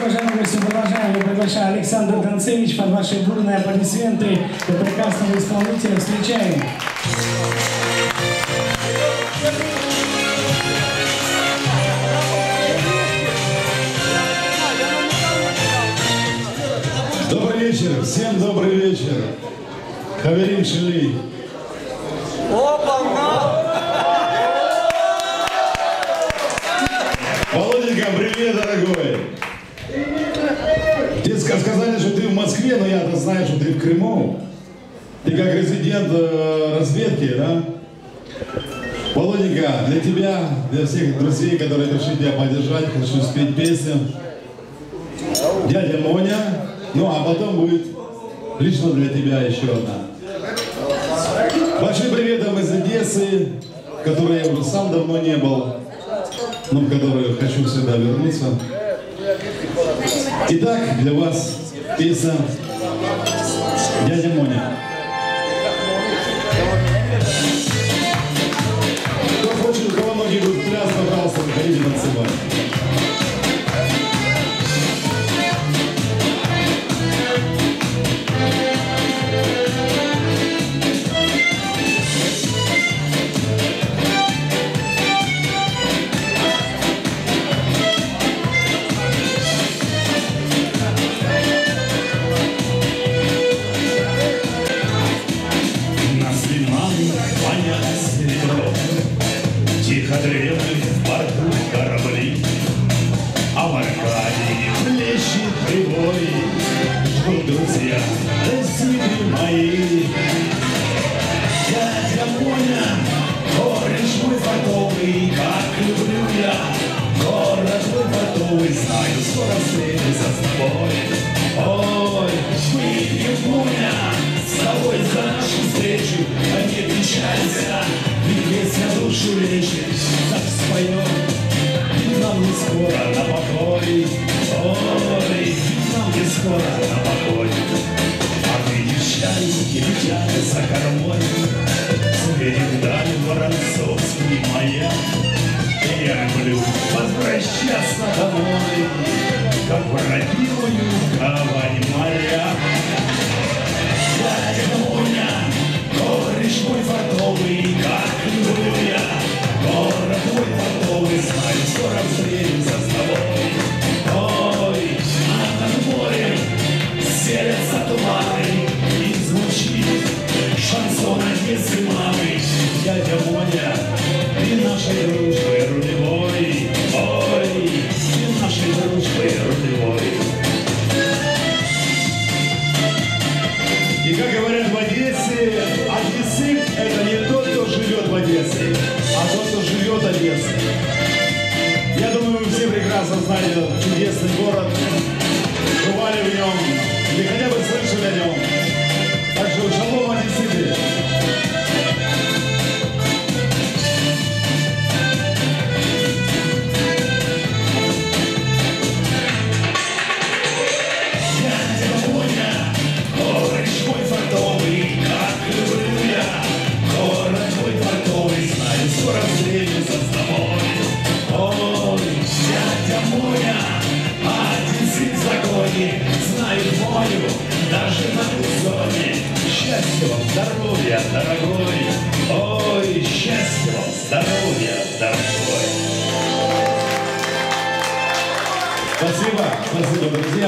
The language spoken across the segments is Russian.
уважаемые гости, продолжаем. Я приглашаю Александр Донцевич под ваши бурные аплодисменты для прекрасного исполнителя. Встречаем. Добрый вечер, всем добрый вечер. Хаверим Шили. Володенька, привет, дорогой. Тебе сказали, что ты в Москве, но я-то знаю, что ты в Крыму. Ты как резидент разведки, да? Володенька, для тебя, для всех друзей, которые решили тебя поддержать, хочу спеть песню «Дядя Моня». Ну, а потом будет лично для тебя еще одна. Большим приветом из Одессы, в которой я уже сам давно не был, но в которую хочу всегда вернуться. Итак, для вас песня «Дядя Моня». Кто хочет, у кого ноги будут пляс, пожалуйста, выходите танцевать. Тихо древли в порту корабли, а в Аркадии плещет прибой. Ждут друзья, рассипи мои. Дядя Моня, кореш мой фартовый, как люблю я. Город мой фартовый, знаю, скоро встретимся с тобой. Ой, выпьем, Моня, с тобой за нашу встречу, а не печалься. Песня душу лечит, так споем, и нам не скоро на покой. Ой, нам не скоро на покой. А ты езжай, летят за кормой, светит даль Воронцовский маяк. И я люблю возвращаться домой, как в родимую гавань моря. Дядя Моня, кореш мой фартовый, как люблю я. Город мой фартовый, знаю, скоро встретимся с тобой. Ой, а над морем селятся туманы, и звучит шансон Одессы мамы. Дядя Моня, ты нашей дружбы рулевой. Ой, ты нашей дружбы рулевой. И как говорят в Одессе, одессит – это не тот, кто живет в Одессе, а тот, кто живет в Одессе. Я думаю, вы все прекрасно знаете этот чудесный город, бывали в нем, или хотя бы слышали о нем. Так что шалом, одесситы! Скоро встретимся с тобой. Ой, дядя Моня, одессит в законе, знает мою даже на зоне. Счастья вам, здоровья, дорогой. Ой, счастья вам, здоровья, дорогой. Спасибо, спасибо, друзья.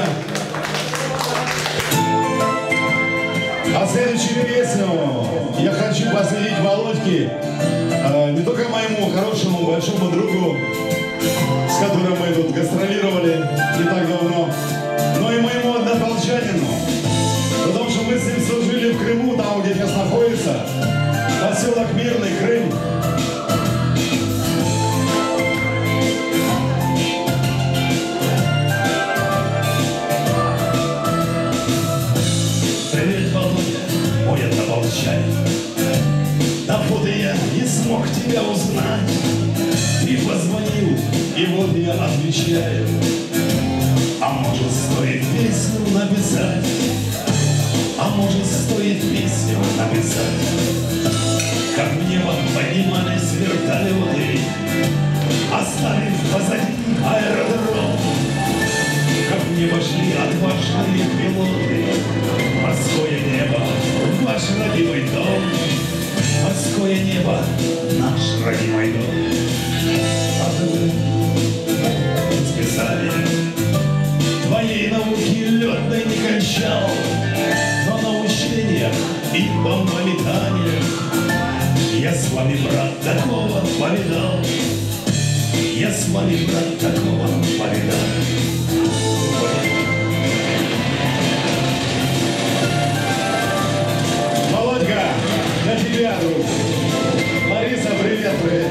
А следующую песню я хочу посвятить Володьке, не только моему хорошему большому другу, с которым мы тут гастролировали не так давно, но и моему однополчанину, потому что мы с ним служили в Крыму, там, где сейчас находится, поселок Мирный, Крым. Привет, Володя, мой однополчанин. Да вот и я не смог тебя узнать. Ты позвонил, и вот я отвечаю. А может, стоит песню написать? А может, стоит песню написать? Как в небо поднимались вертолеты, оставив позади аэродром. Как в нежные пилоты, морское небо, ваш родимый дом, морское небо, наш родимый дом. Атомы списали, твоей науки летной не кончал, но на учениях и бомбометаниях я с вами, брат, такого повидал. Я с вами, брат, такого повидал. Володька, для тебя, друг. Лариса, привет, привет.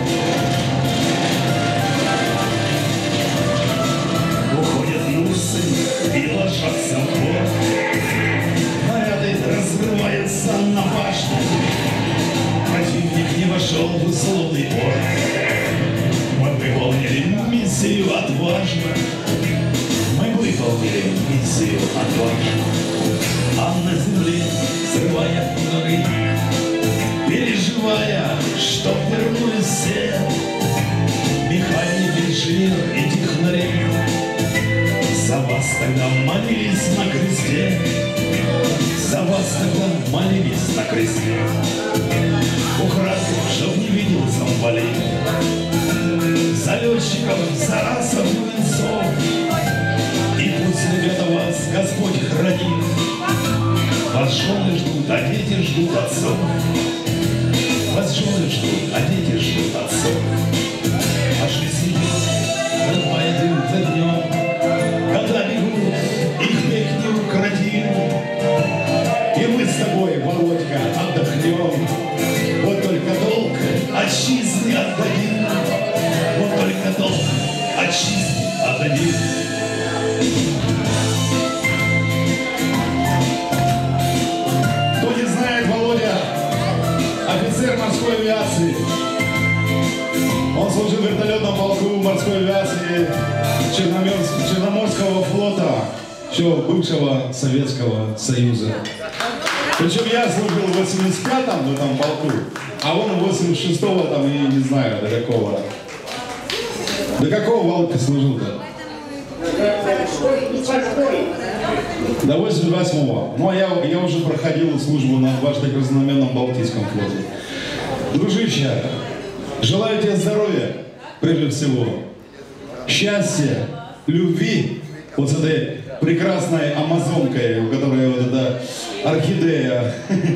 Уходят юрсы и ложатся в борт. Наряды разрываются на башне. Противник не вошел в условный порт. Мы выполнили миссию отважно. Мы выполнили миссию отважно. А на земле, срывая горы, переживая, что вернулись все механики, инженер и технари, за вас тогда молились на кресте. За вас тогда молились на кресте. Украдкой, чтоб не видел зомболей, за летчиков, за расов и венцов. И пусть, ребята, вас Господь хранит. Вас жены ждут, а дети ждут отцов. Вас жены ждут, а дети ждут отцов. А жизнь идет, рыбая дым за днем. Когда бегут, их бег неукротим. И мы с тобой, Володька, отдохнем. Вот только долг отчизне отдадим. Вот только долг отчизне отдадим. Кто не знает, Володя, офицер морской авиации. Он служил в вертолетном полку морской авиации Черноморского флота, еще бывшего Советского Союза. Причем я служил в 85-м в этом полку, а он в 86-го там, и не знаю, до какого. До какого, Володька, служил-то? До 88-го. Ну, а я уже проходил службу на важно-краснознаменном Балтийском флоте. Дружище, желаю тебе здоровья, прежде всего. Счастья, любви, вот с этой прекрасной амазонкой, у которой вот эта орхидея.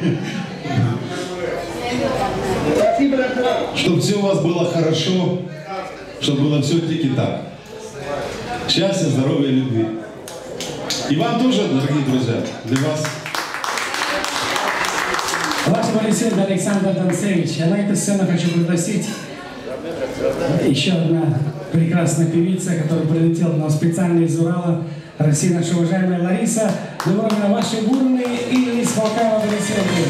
Чтобы все у вас было хорошо, чтобы было все тики-так. Счастья, здоровья, любви. И вам тоже, дорогие друзья, для вас. Ваш аплодисмент Александр Донцевич. А на эту сцену хочу пригласить еще одна прекрасная певица, которая прилетела нам специально из Урала. Россия, наша уважаемая Лариса. Дубровина, ваши бурные и из полка аплодисменты.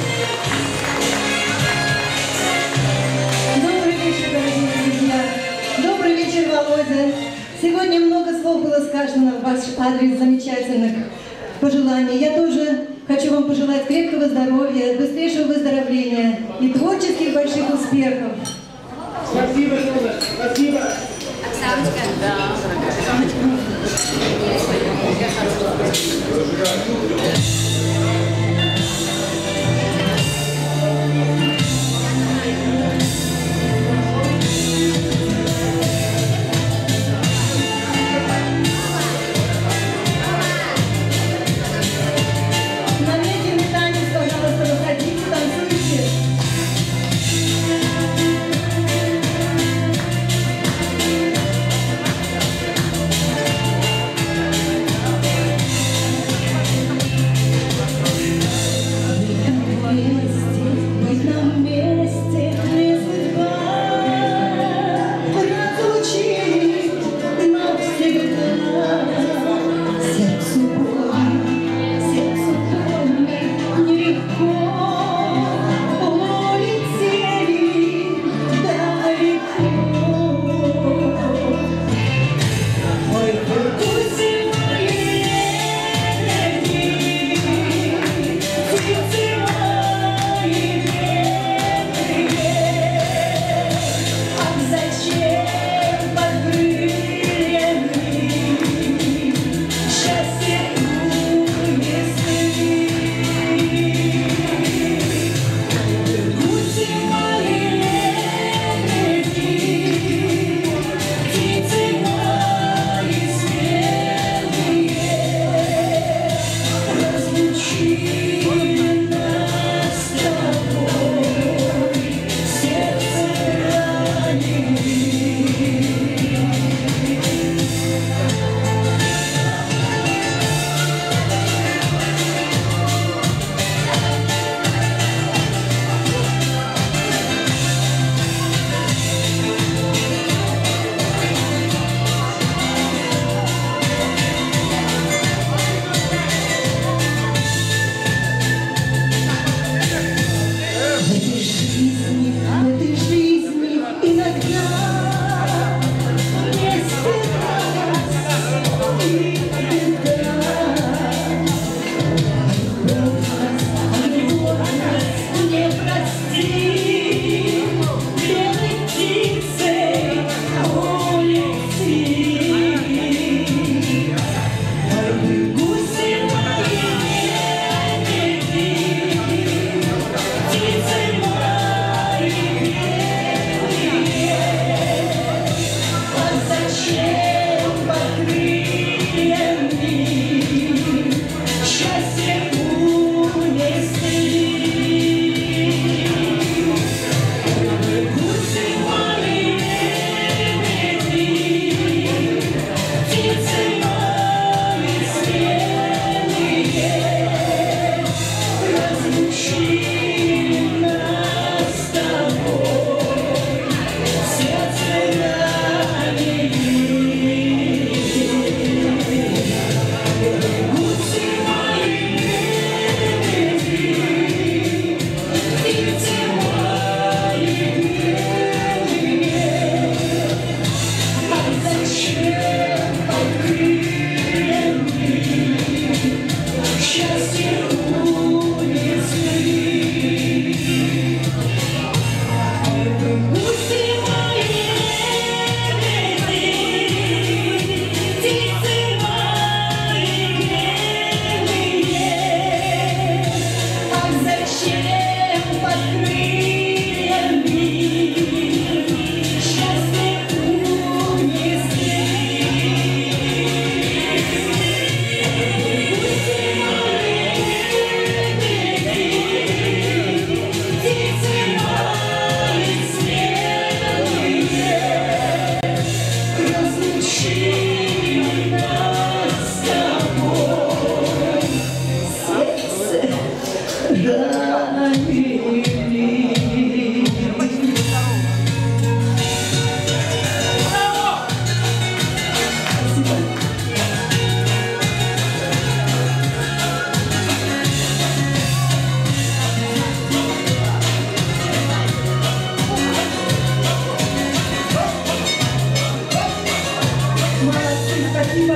Добрый вечер, дорогие друзья. Добрый вечер, Володя. Сегодня много слов было сказано в ваш адрес, замечательных пожеланий. Я тоже хочу вам пожелать крепкого здоровья, быстрейшего выздоровления и творческих больших успехов. Спасибо, Юля, спасибо. Оксаночка, да. На медленный танец, пожалуйста, выходите, танцуйте.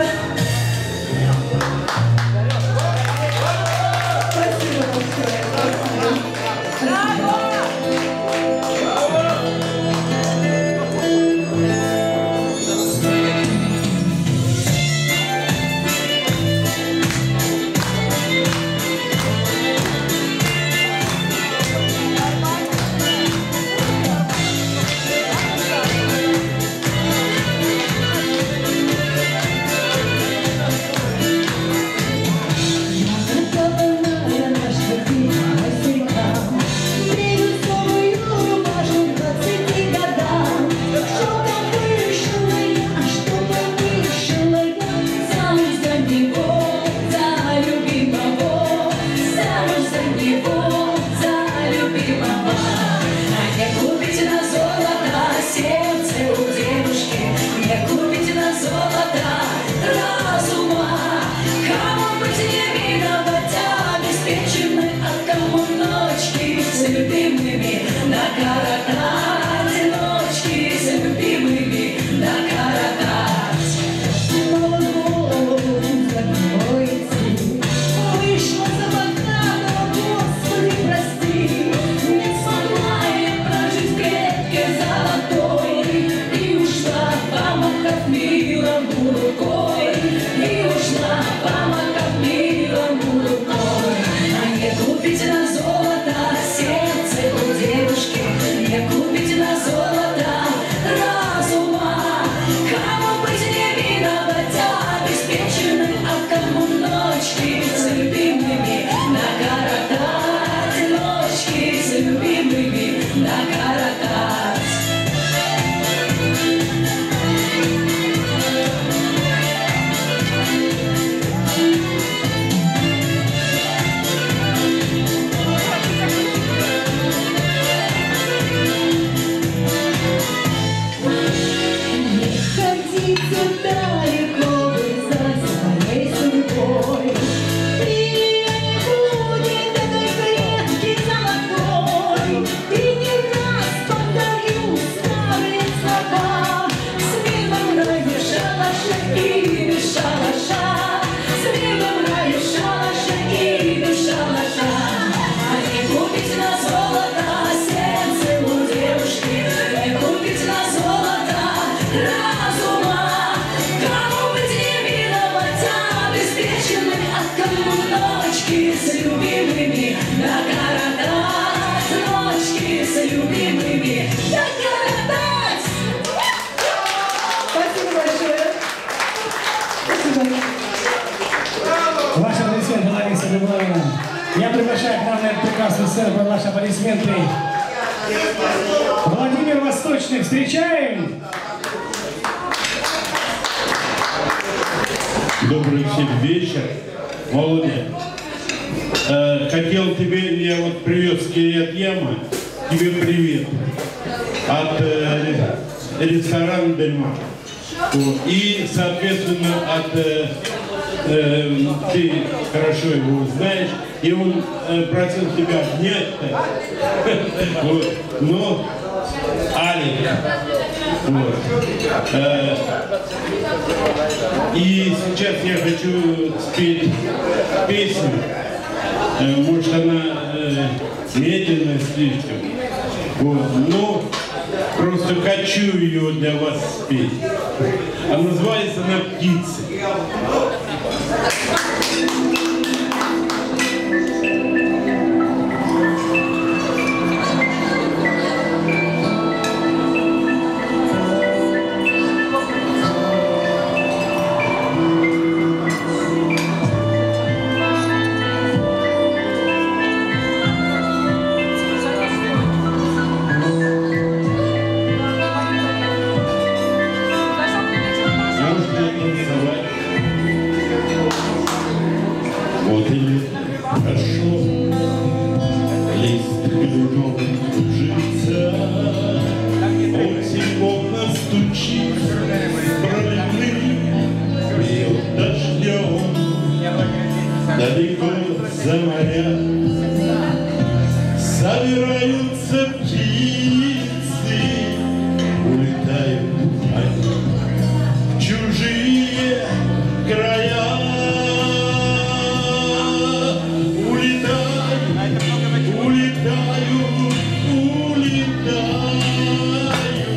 Я приглашаю к нам на эту прекрасную сцену под ваши аплодисменты. Владимир Восточный, встречаем! Добрый всем вечер. Володя, хотел тебе, я вот привез Кириат Яма, тебе привет от ресторана Бельмар. И, соответственно, ты хорошо его знаешь, и он просил тебя обнять. Вот. Но Алик. Вот. И сейчас я хочу спеть песню. Может, она медленная слишком. Вот. Но просто хочу ее для вас спеть. А называется она «Птицы». края. Улетаю, улетаю, улетаю,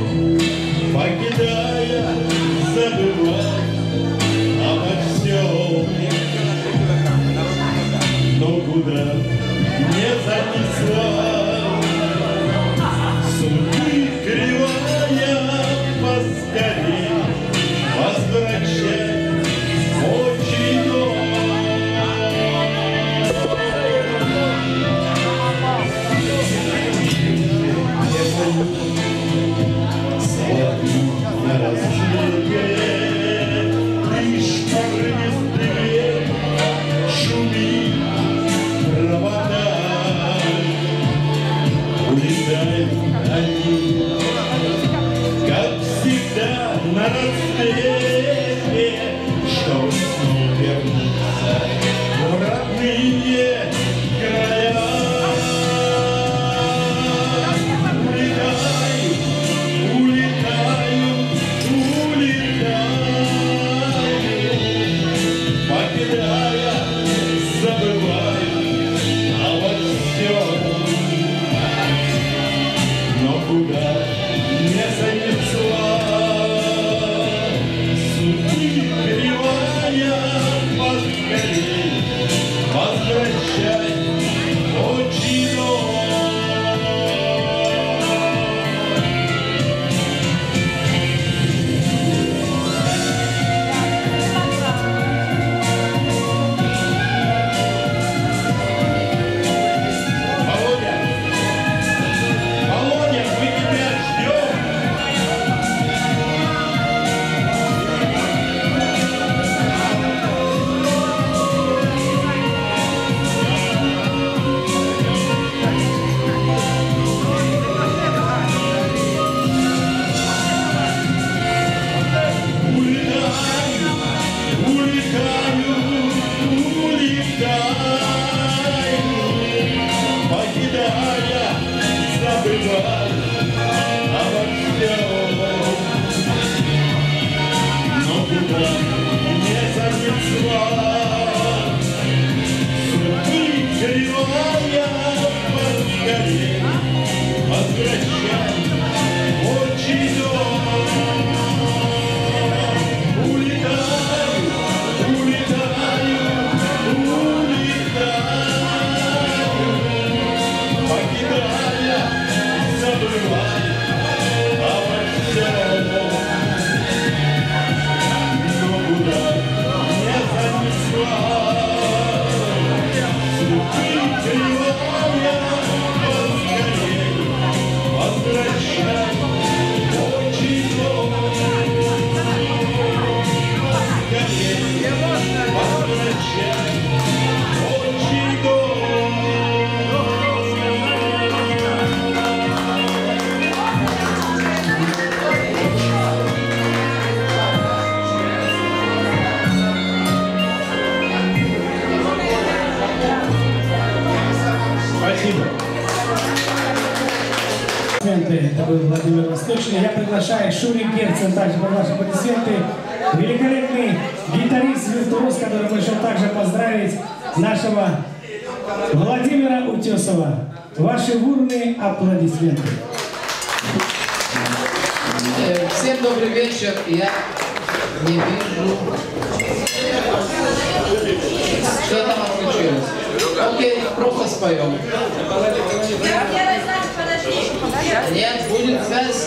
покидая, забывая обо всем. Но куда не занесла судьбы кривая, поскорей возвращай отчий дом. Смотрю на рассвете, лишь порывистые шумит провода. Улетают они, как всегда, на рассвете, чтоб снова вернуться в родные края. Улетаю, покидая, забываю обо всем. Но куда не занесла судьбы кривая, поскорей возвращай отчий дом. Володя, мы тебя ждем. Улетаю, улетаю, улетаю, покидая, забываю обо всем. Но куда не занесла судьбы кривая, поскорей возвращай отчий дом. Улетаю, улетаю, улетаю, покидая, забывая обо всем. Но куда не занесла судьбы кривая, поскорей возвращай отчий дом. Поскорей возвращай отчий дом. Спасибо. Это был Владимир Восточный. Я приглашаю Шурик Герцен, также под ваши аплодисменты. Великолепный гитарист-виртуоз, который пришел также поздравить нашего Владимира Утесова. Ваши бурные аплодисменты. Всем добрый вечер. Я не вижу. Что там отключилось? Окей, просто споем. Нет, будет связь.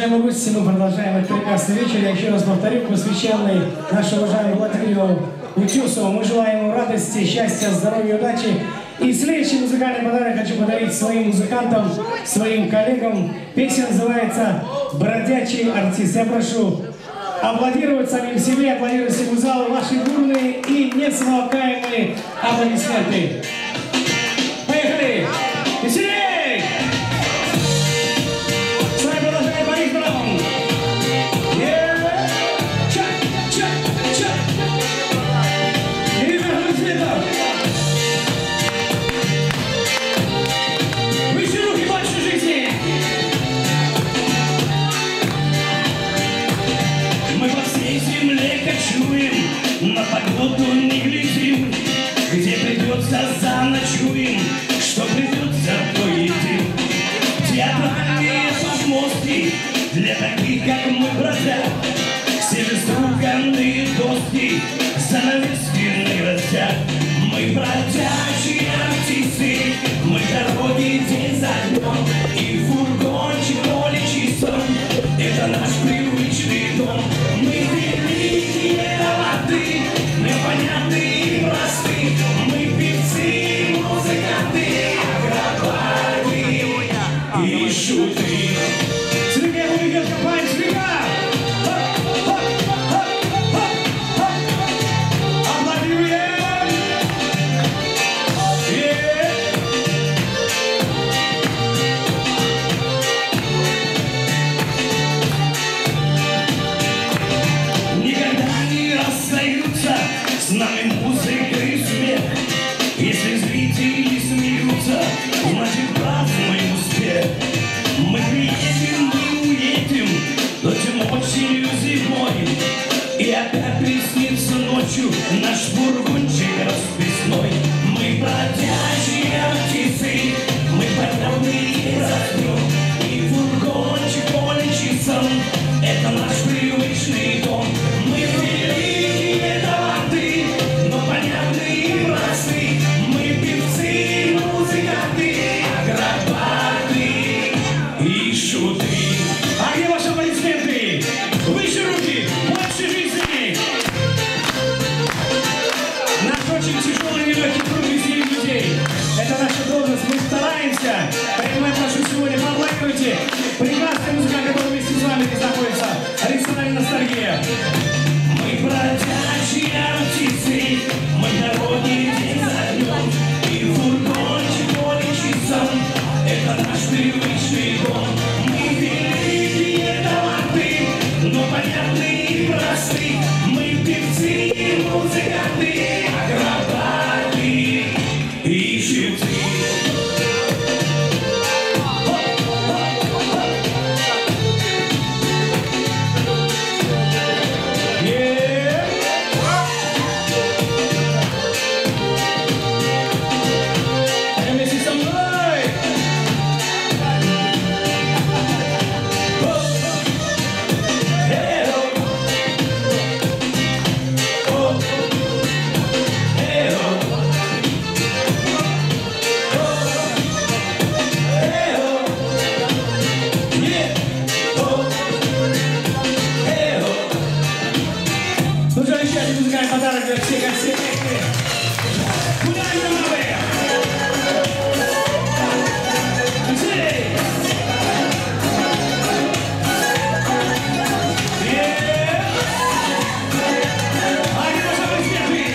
уважаемые гости, мы продолжаем этот прекрасный вечер. Я еще раз повторю, посвященный нашему уважаемому Владимиру Утюсову. Мы желаем ему радости, счастья, здоровья, удачи. И следующий музыкальный подарок хочу подарить своим музыкантам, своим коллегам. Песня называется «Бродячий артист». Я прошу аплодировать самим себе, аплодировать всему залу, ваши бурные и несмолкаемые аплодисменты. Поехали! Веселей! С вами продолжает Борис Браун. Чак! И верхний цветов. Выше руки, больше жизни. Мы по всей земле кочуем, на погоду не глядим. Где придется, заночуем, что придется, то едим. Театральные подмостки для таких, как мы, бродят. Все же струганные доски, занавески на грозят. Мы бродячие артисты, мы дороги день за днем. И фургончик количий сон, это наш привычный дом. Мы великие таланты, мы понятные и просты. Мы певцы, музыканты, акробаты и шуты. Сергей Гулигер, компания «Свека». С нами музыка и смех. Если зрители смеются, значит празднуем успех. Мы приедем, мы уедем, ночью осенью зимой. И опять приснится ночью наш фургончик расписной. Мы бродячие артисты, мы понятные раздем. И фургончик количий сон, это наш привычный дом. Мы великие таланты, но понятные и просты. Мы певцы, музыканты, акробаты и шуты. А где ваши аплодисменты? Выше руки, больше жизни. Наш очень тяжелый нелегкий труд веселить людей. Это наша должность, мы стараемся. Поэтому я прошу сегодня поаплодируйте прекрасный музыкант, который вместе с вами здесь находится. Александр Ностальгия. Мы бродячие артисты, мы дороги день за днем. И фургончик количий сон, это наш привычный дом. Мы великие таланты, но понятные и просты. Мы певцы, музыканты, акробаты и шуты. Музыкальный подарок для всех гостей. Куда идем новые? Веселей! А где ваши аплодисменты?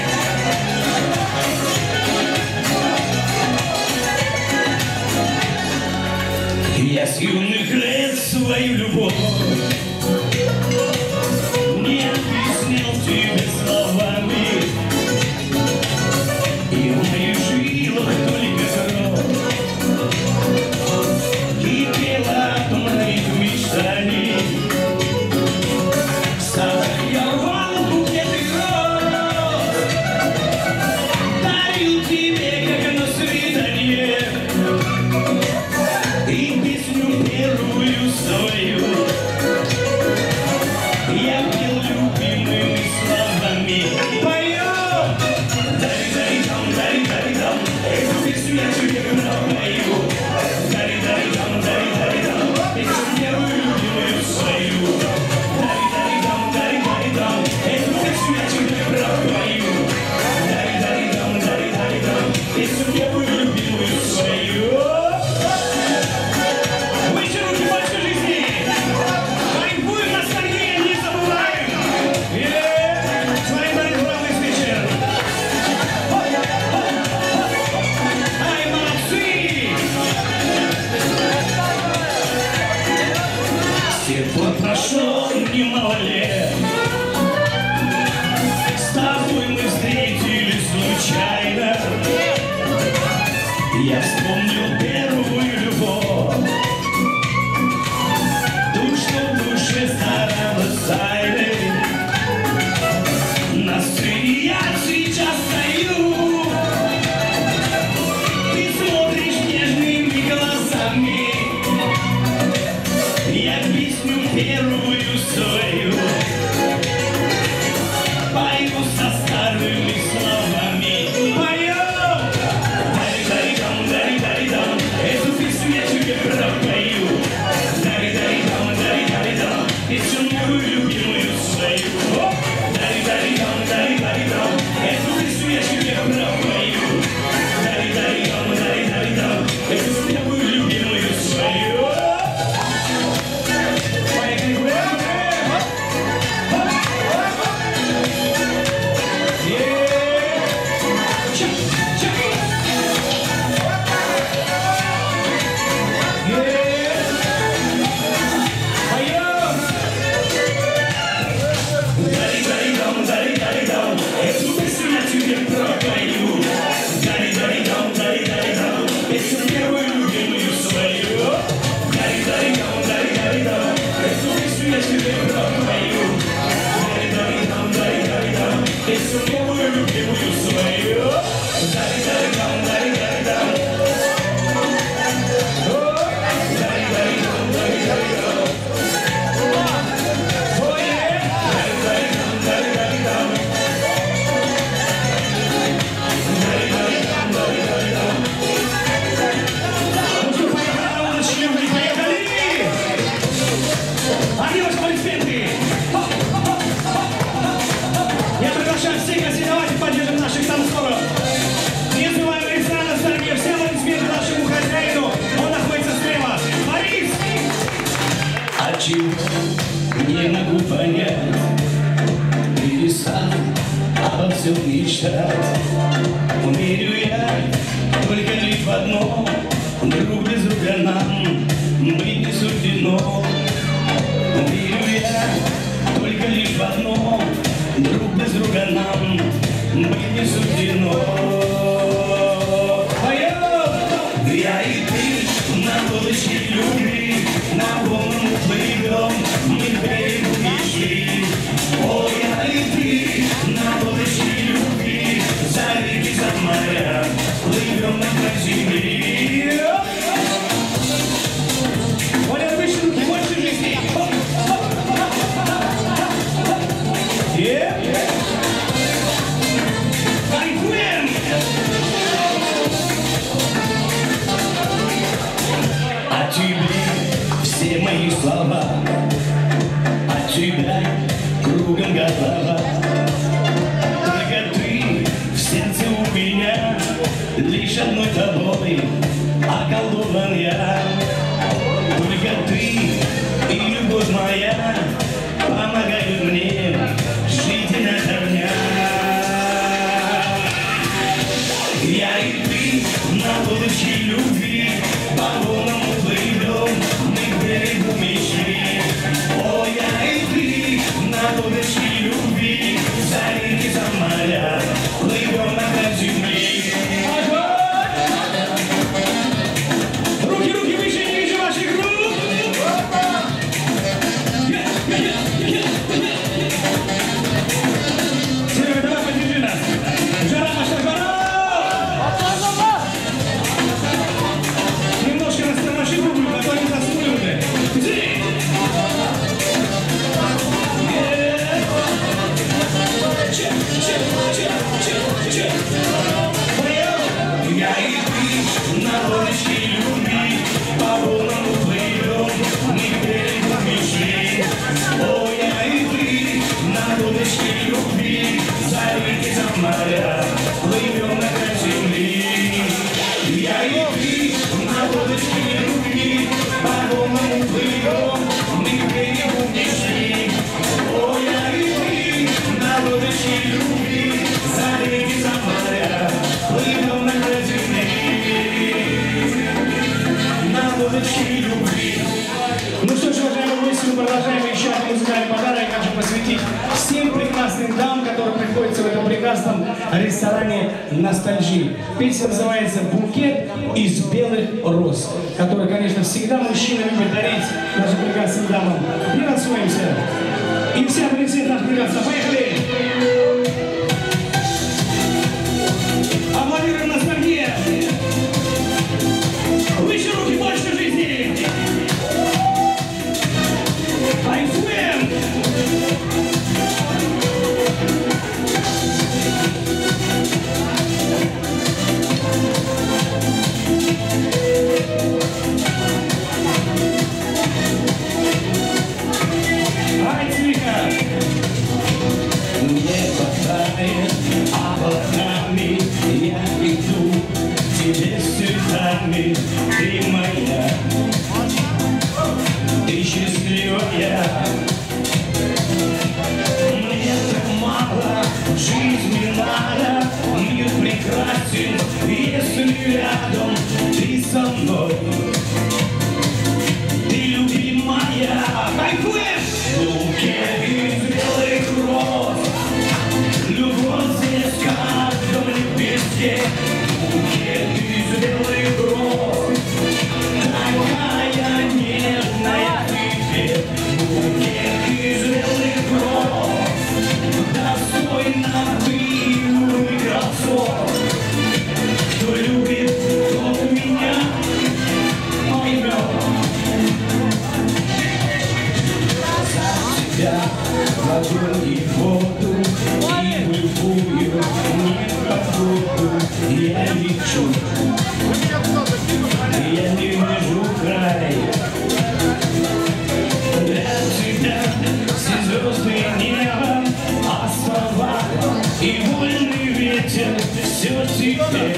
Я с юных лет свою любовь не объяснил тебе словами. И в моих жилах только кровь кипела от моих мечтаний. В садах я рвал букеты роз, дарил тебе, как на свидание, и песню первую свою мечтать. Верю я только лишь в одно: друг без друга нам быть не суждено. Верю я только лишь в одно: друг без друга нам быть не суждено. Я и ты на лодочке любви, на волну плывем, мы к берегу мечты. О, я и ты на лодочке любви, за реки, за моря, плывем на край земли. Оля, выше руки, больше жизни. Кайфуем! От тебя все мои слова, от тебя кругом голова. Только ты в сердце у меня, лишь одной тобой околдован я. Только ты и любовь моя помогают мне жить и на дня. Я и ты на лодочке любви, по волнам плывем, мы к берегу мечты. О, я и ты на лодочке любви, за реки, за моря, плывем на край земли. Руки, руки выше, не вижу ваших рук. Серега, давай поддержи нас. Жара пошла, жара! Немножко растормоши публику, а то они заснули уже. Я и ты на лодочке любви, по волнам плывем, мы к берегу мечты. О, я и ты на лодочке любви, за реки, за моря, плывем на край земли. Я и ты на лодочке любви, по волнам плывем, мы к берегу мечты. О, я и ты на лодочке любви, за реки, за моря, плывем на край земли. На лодочке любви. Ну что ж, уважаемые гости, мы продолжаем еще один музыкальный подарок. Я хочу посвятить всем прекрасным дамам, которые приходятся в этом прекрасном ресторане «Ностальжи». Песня называется «Букет из белых роз», который, конечно, всегда мужчина любит дарить нашим прекрасным дамам. Не расстроимся. И вся близит наш прекрасный. Поехали! Аплодируем ностальгия! Выше руки, больше жизни! Кайфуем! Ай, тихо! Мне хватает облаками, я иду к тебе с цветами, ты моя, ты счастливая. Мне так мало жизни надо, мир прекрасен, если рядом ты со мной. Ты любимая, кайфуешь! Букет из белых роз, любовь здесь в каждом лепестке. Букет из белых роз, такая нежная ты. Букет из белых роз, достойна ты и красот. Кто любит, тот меня поймет. В огонь и в воду, и в любую непогоду я лечу, я не вижу край. Для тебя все звезды неба, а слова и вольный ветер все теперь.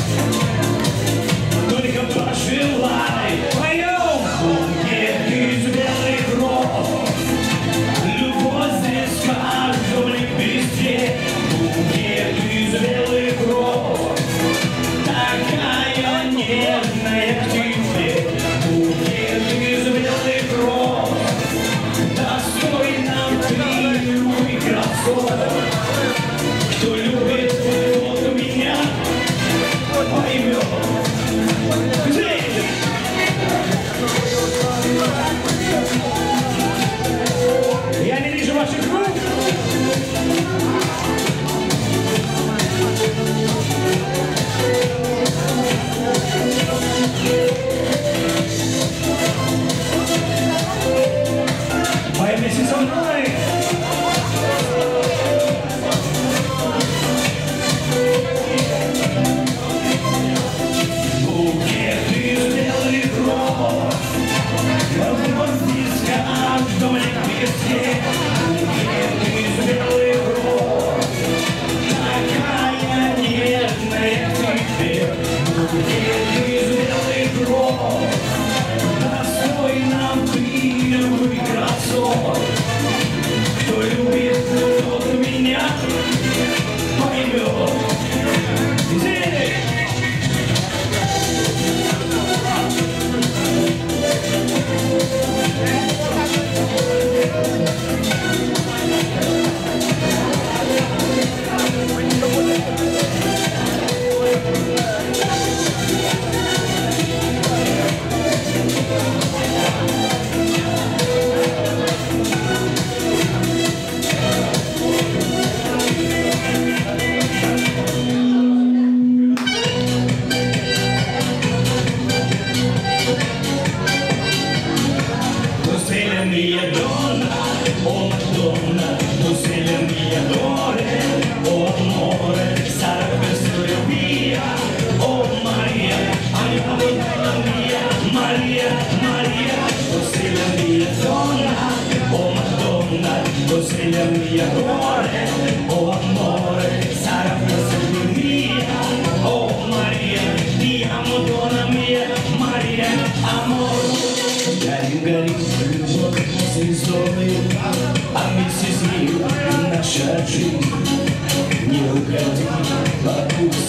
Только пожелай, поем букет из белых роз. Любовь здесь в каждом лепестке, букет из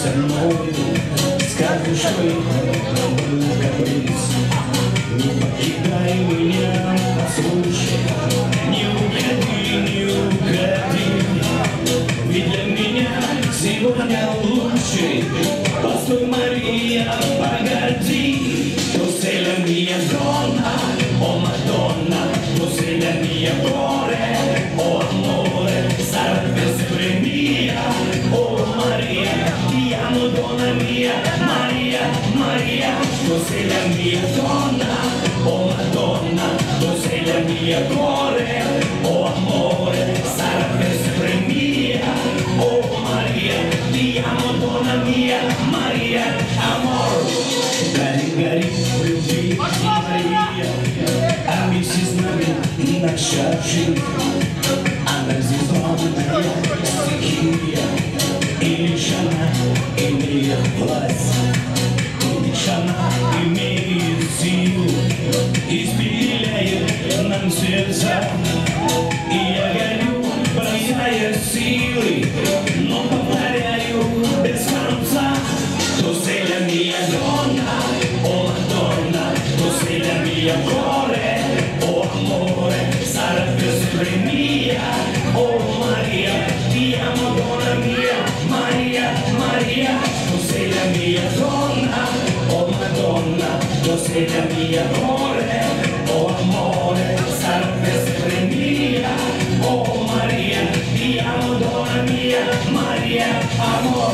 со мной, скажешь вы, был каприз. Не покидай меня, послушай, не уходи, не уходи. Ведь для меня сегодня лучше. Постой, Мария, погоди. Tu sei la mia donna, oh Madonna. Tu sei la mia cuore, oh amore. Sarebbe sempre mia, oh Maria. Ti amo, donna mia, Maria, Maria. Tu sei la mia donna, oh Madonna. Tu sei la mia cuore, oh amore. Sarebbe sempre mia, oh Maria. Ti amo, donna mia, Maria, amor. Gari, gari, любви, Мария, а вместе с нами наша жизнь. Она сезонная стихия, и лишь она имеет власть, и лишь она имеет силу, испепеляет нам сердца. И я горю, бросая силы, но повторяю без конца. Tu sei la mia donna, oh Madonna. Tu sei la mia cuore, oh amore. Sarebbe sempre mia, oh Maria. Ti amo, donna mia, Maria, Maria. Tu sei la mia donna, oh Madonna. Tu sei la mia cuore, oh amore. Sarebbe sempre mia, oh Maria. Ti amo, donna mia, Maria, amor.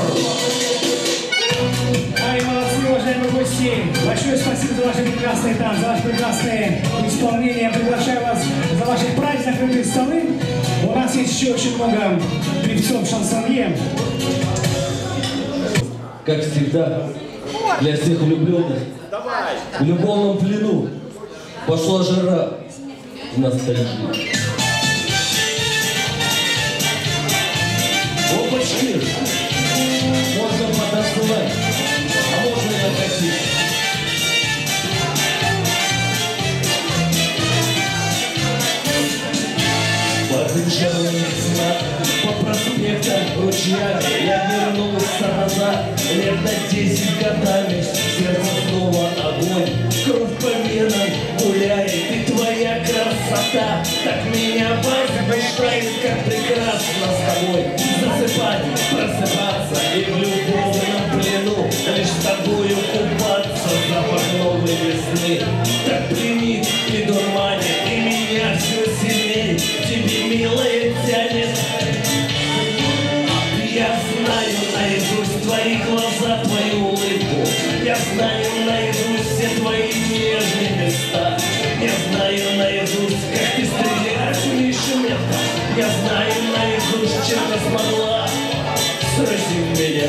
Ай, молодцы, уважаемые гости! Большое спасибо за ваши прекрасные танцы, за ваше прекрасное исполнение. Приглашаю вас за ваши празднично закрытые столы. У нас есть еще очень много певцов шансонье. Как всегда, для всех влюбленных, в любовном плену пошла жара в ностальгии. Опачки! Можно потанцевать, а можно и накатить. Побежал по проспектам ручьями, я вернулся назад, лет на 10 годами. Сердце снова огонь, кровь по венам гуляет, и твоя красота так меня возбуждает, как прекрасно с тобой засыпать, просыпаться и в любовном плену лишь с тобою купаться. Запах новой весны так пленит и дурманит, и меня все сильнее тебе, милая, тянет. Я знаю наизусть твои глаза, твою улыбку. Я знаю наизусть все твои нежные места. Я знаю наизусть, как ты стреляешь в метко. Я знаю наизусть, чем ты смогла сразить меня.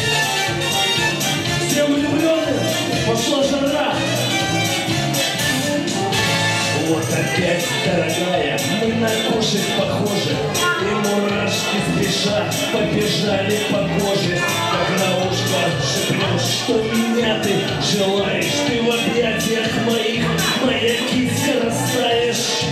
Всем влюбленным пошла жара. Вот опять, дорогая, мы на кошек похожи, и мурашки спеша побежали по коже. Как на ушко шепнешь, что меня ты желаешь, ты в объятиях моих, моя киска, растаешь.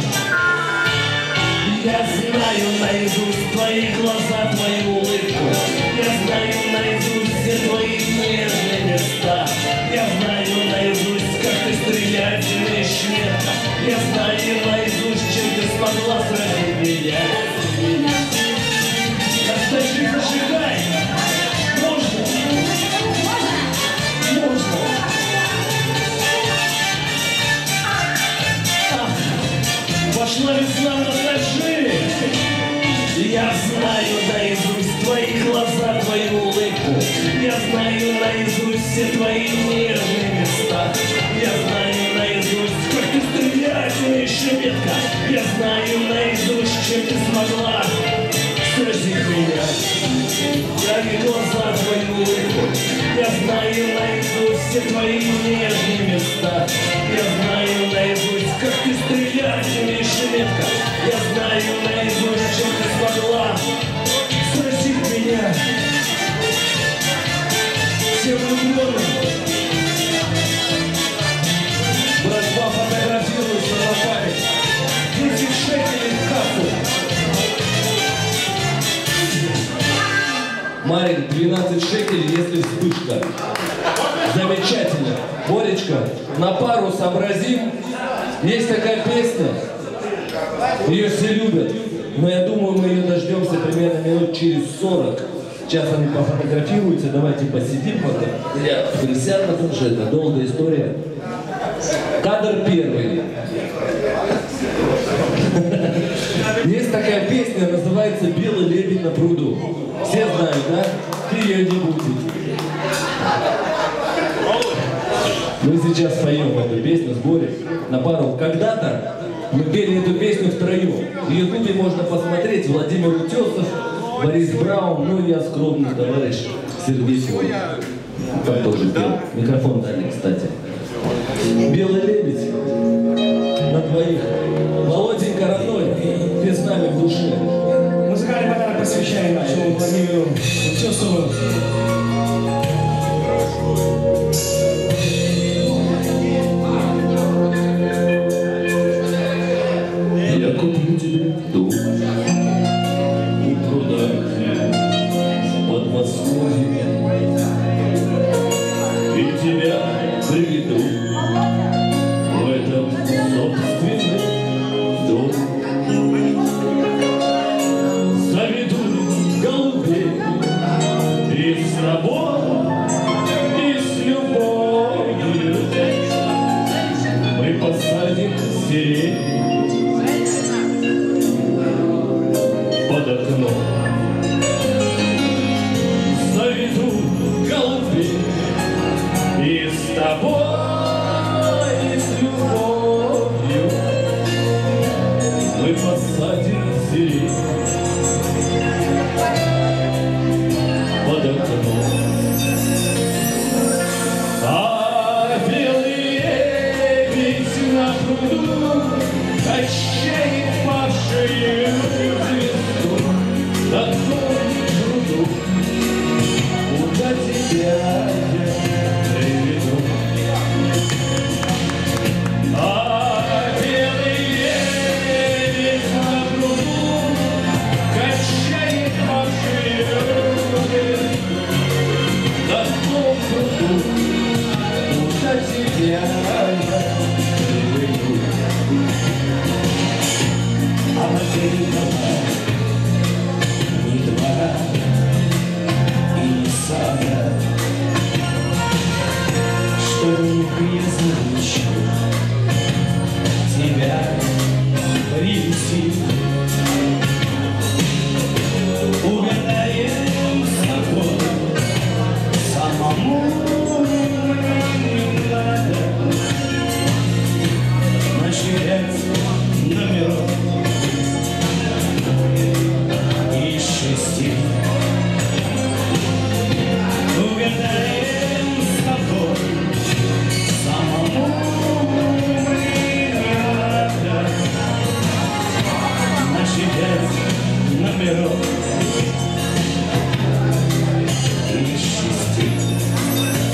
Я знаю наизусть твои глаза, твою улыбку. Я знаю наизусть все твои нежные места. Я знаю наизусть, как ты стреляешь в метко. Я знаю наизусть, чем ты смогла сразить меня. Расскажи, зажигай. Можно? Можно. Пошла весна, расскажи. Я знаю наизусть твои глаза, твою улыбку. Я знаю наизусть все твои нежные места. Я знаю наизусть, как ты стреляешь в метко. Я знаю наизусть, чем ты смогла сразить меня. Я и глаза, твою улыбку. Я знаю наизусть все твои нежные места. Я знаю наизусть, как ты стреляешь в метко. Я знаю наизусть, чем ты смогла сразить меня. Всем влюбленным. Братва, фотографируйся на память. 10 шекелей в кассу. Марин, 12 шекелей, если вспышка. Замечательно. Боречка, на пару сообразим. Есть такая песня, ее все любят, но я думаю, мы ее дождемся примерно минут через 40. Сейчас они пофотографируются, давайте посидим пока. Я присяду, потому что это долгая история. Кадр первый. Есть такая песня, называется «Белый лебедь на пруду». Все знают, да? Ты ее не будешь. Мы сейчас поем эту песню с Борей на пару. Когда-то мы пели эту песню втроем. В Ютубе можно посмотреть Владимир Утесов, Борис Браун, ну и я скромный товарищ Сергей Федоров. Там тоже пел. Микрофон дали, кстати. «Белый лебедь на двоих». Володенька родной, ты с нами в душе. Музыкальный подарок посвящаем нашему Владимиру Утесову. Я куплю тебе дом у пруда под Москвой и тебя приведу в этом собственном доме. Заведу голубей и с тобой, и с любовью мы посадим сирень под окном. Заведу голубей и с тобой, и с любовью мы посадим сирень под окном. А белый лебедь на пруду качает по шее звезду, на том пруду, куда тебя я приведу. А белый лебедь на пруду качает по шее звезду, на том пруду, куда тебя я приведу. А материнного ни двора и ни сада, чтобы непризначу тебя привести. Угадаем с тобой, самому не надо насчитать номеров и шести. Угадаем с тобой, самому не надо насчитать номеров и шести.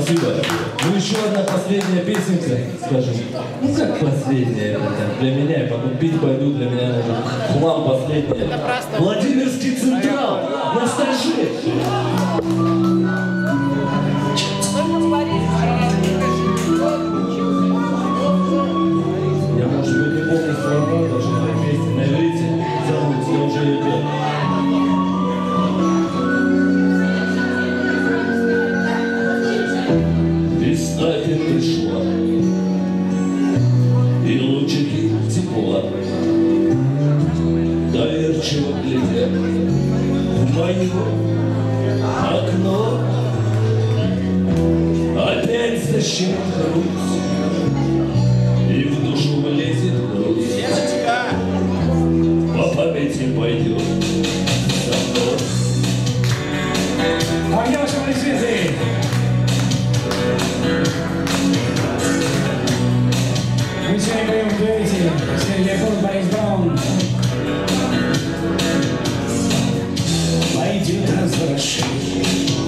Спасибо. Ну еще одна последняя песенка, скажем. Ну как последняя, это для меня, я потом пить пойду, для меня это хлам последний. Владимирский Централ, ностальжи. Я, может быть, не помню слова даже этой песни, на иврите зовут, я уже ее пел. Весна пришла, и лучики тепла доверчиво глядят в мое окно. Опять защемит грудь, и в душу влезет грусть. По памяти пойдет со мной. А я ваши присвяты. Мы сегодня поем в дуэте Сергей Кот, Борис Браун. Пойдет разворошить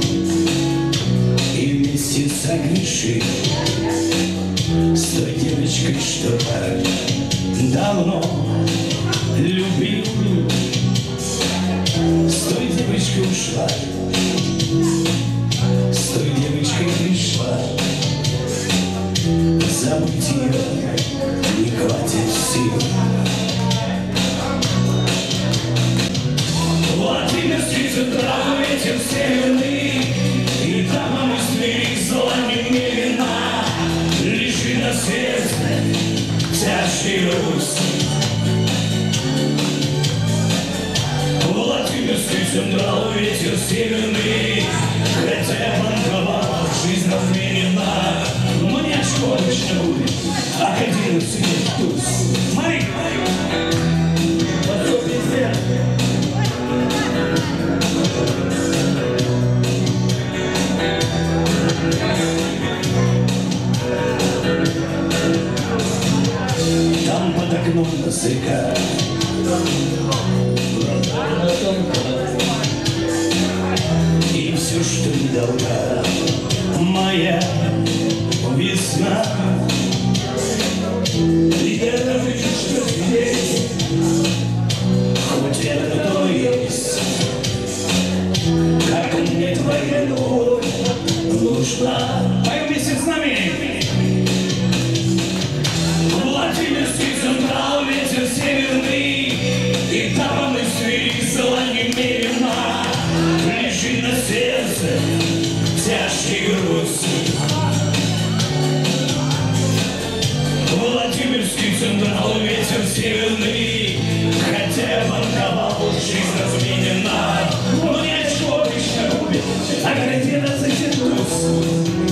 и вместе с Агнишей, с той девочкой, что так давно любил, с той девочкой ушла, с той девочкой пришла. Забыть ее не хватит сил. Владимирский Централ, ветер северный, и там мысли зла немерена. Лежи на сердце тяжкий груз. Владимирский Централ, ветер северный, хотя банковал, жизнь разменена. Мне очко обычно будет, а один сидит туз. Смотри, под 150. Там под окном языка и все, что недолга моя весна. И это видишь, что здесь, хоть это то есть, как мне твоя любовь нужна. Поем вместе с нами. Владимирский Централ, ветер северный, и там мысли зла немерена. Лежи на сердце тяжкий груз. Владимирский Централ, ветер северный, хотя банковал, жизнь разменена. Но не очко обычно губит, а где-то затянусь.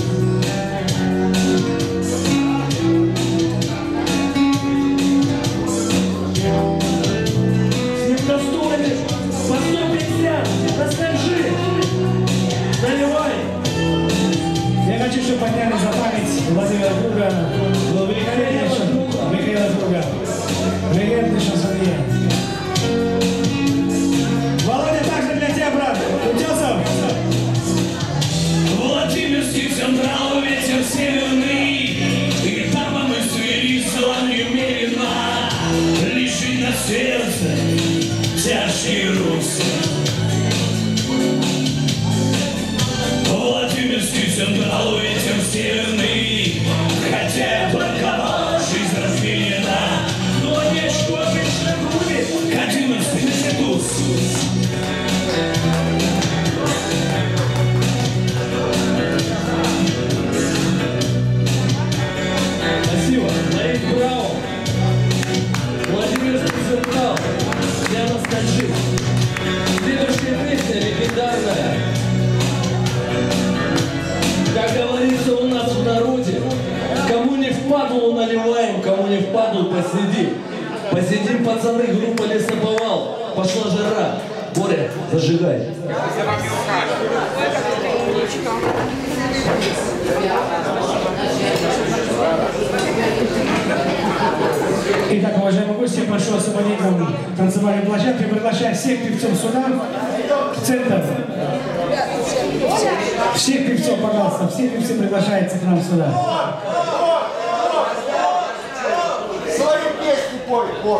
С ним достойный, по 150, расскажи, наливай. Я хочу, чтобы подняли за память Владимира Друга, был великолепнейший Михаила Друга, великолепный шансонье. Володя, также для тебя, брат, Утесов. Владимирский Централ, ветер северный, и там мы свели зла немерена. Лежит на сердце тяжкий груз. Владимирский Централ, ветер северный, хотя банковал, жизнь разменена. Но нечто обычно губит, к 11 туз. Спасибо. Борис Браун. Владимирский Централ. Я ностальжист. Следующая песня легендарная. Как говорится у нас в народе, кому не впадлу наливаем, кому не впадлу посидим. Посидим, пацаны, группа Лесоповал. Пошла жара. Боря, зажигай. Итак, Уважаемые гости, я прошу освободить нам танцевальную площадку и приглашаю всех певцов сюда, в центр. Всех певцов, пожалуйста, все певцы приглашаются к нам сюда. Свои песни пой, пой.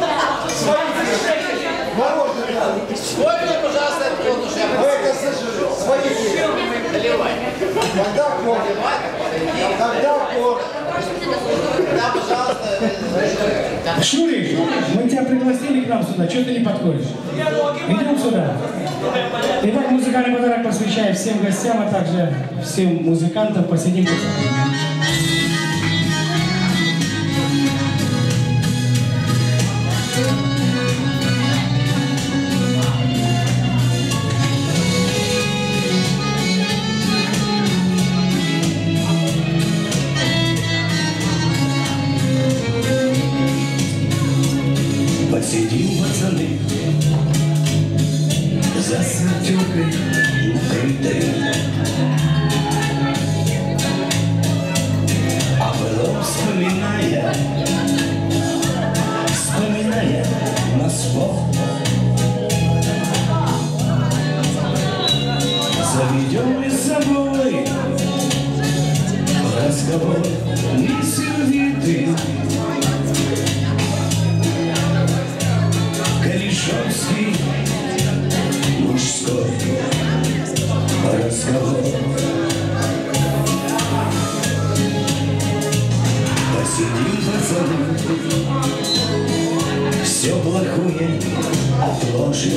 Спой мне, пожалуйста, свои песни. Наливай. Когда пор? Когда пор? Да, пожалуйста. Шурик, мы тебя пригласили к нам сюда, что ты не подходишь? Идем сюда. Итак, музыкальный подарок посвящаю всем гостям, а также всем музыкантам. Посидим. Посидим, пацаны, за светелкой накрытой, а потом вспоминая на спорт, заведем мы с собой разговор не сердитый. Корешовский мужской разговор. Посидим, пацаны, все плохое отложим.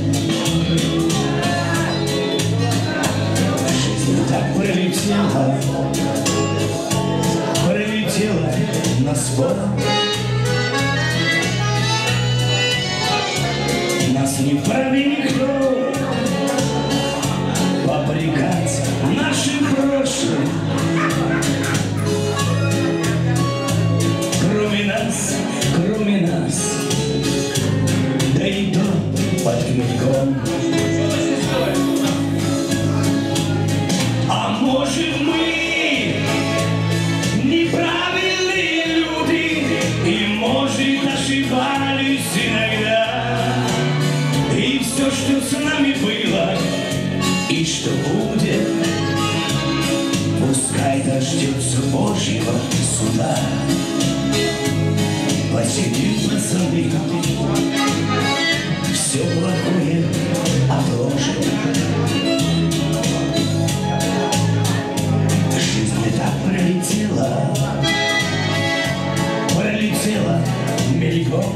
Жизнь так пролетела на спор. Нас не вправе никто попрекать нашим прошлым. Кроме нас, да и то под книгом. А может, мы неправильные люди, и может ошибались иногда. И все, что с нами было, и что будет, пускай дождется Божьего суда. Посидим, пацаны, все плохое отложим. Жизнь так пролетела мельком.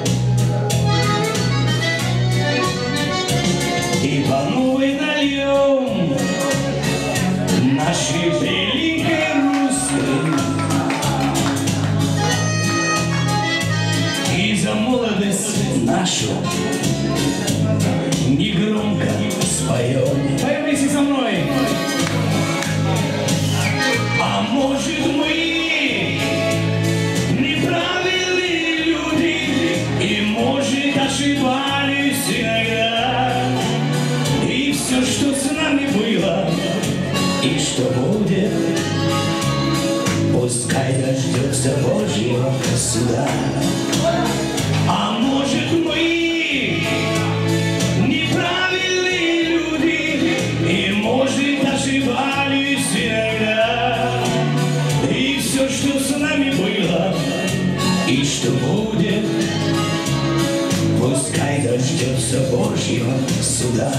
И по новой нальем нашей великой русской. И за молодость нашу негромко споем. Поем вместе со мной. А может, мы неправильные люди, и может ошибались иногда. И все, что с нами было, и что будет, пускай дождется Божьего суда. А может, мы неправильные люди, и может ошибались иногда. И все, что с нами было, и что будет, пускай дождется Божьего суда.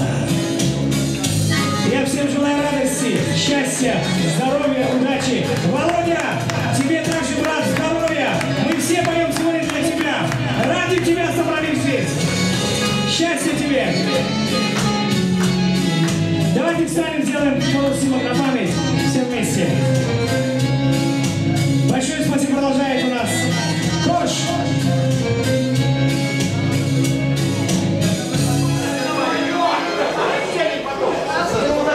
Я всем желаю радости, счастья, здоровья, удачи. Володя, тебе также, брат, здоровья. Мы все поем сегодня для тебя. Ради тебя собрались здесь. Счастья тебе. Давайте встанем, сделаем полусимок на память. Все вместе. Большое спасибо, продолжает у нас Кош.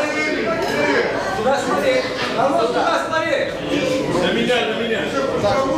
На меня.